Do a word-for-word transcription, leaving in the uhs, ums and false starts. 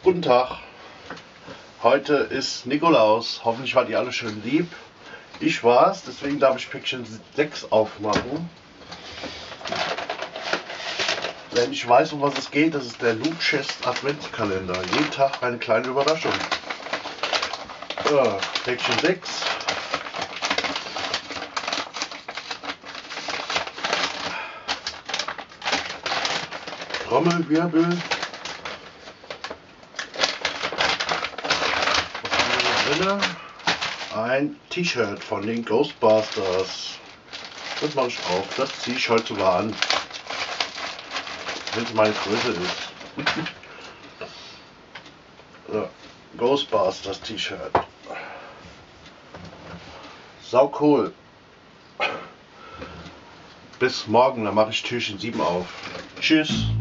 Guten Tag. Heute ist Nikolaus. Hoffentlich wart ihr alle schön lieb. Ich war's, deswegen darf ich Päckchen sechs aufmachen. Wenn ich weiß, um was es geht, das ist der Loot Chest Adventskalender. Jeden Tag eine kleine Überraschung. Ja, Päckchen sechs. Trommelwirbel. Ein T-Shirt von den Ghostbusters. Das mache ich auf. Das ziehe ich heute sogar an. Wenn es meine Größe ist. Ja, Ghostbusters T-Shirt. Sau cool. Bis morgen, dann mache ich Türchen sieben auf. Tschüss.